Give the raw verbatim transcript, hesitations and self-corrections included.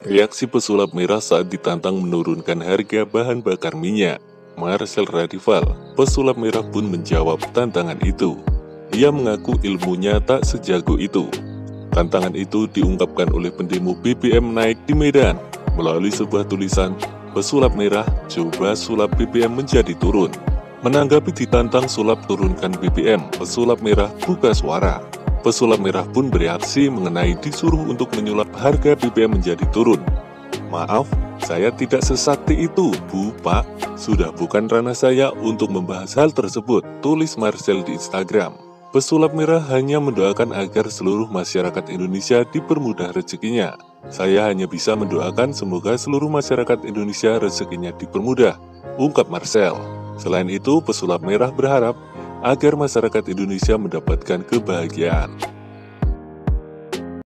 Reaksi pesulap merah saat ditantang menurunkan harga bahan bakar minyak. Marcel Radival, pesulap merah pun menjawab tantangan itu. Ia mengaku ilmunya tak sejago itu. Tantangan itu diungkapkan oleh pendemo B B M naik di Medan. Melalui sebuah tulisan, pesulap merah coba sulap B B M menjadi turun. Menanggapi ditantang sulap turunkan B B M, pesulap merah buka suara. Pesulap merah pun bereaksi mengenai disuruh untuk menyulap harga B B M menjadi turun. Maaf, saya tidak sesakti itu, Bu, Pak. Sudah bukan ranah saya untuk membahas hal tersebut, tulis Marcel di Instagram. Pesulap merah hanya mendoakan agar seluruh masyarakat Indonesia dipermudah rezekinya. Saya hanya bisa mendoakan semoga seluruh masyarakat Indonesia rezekinya dipermudah, ungkap Marcel. Selain itu, pesulap merah berharap agar masyarakat Indonesia mendapatkan kebahagiaan.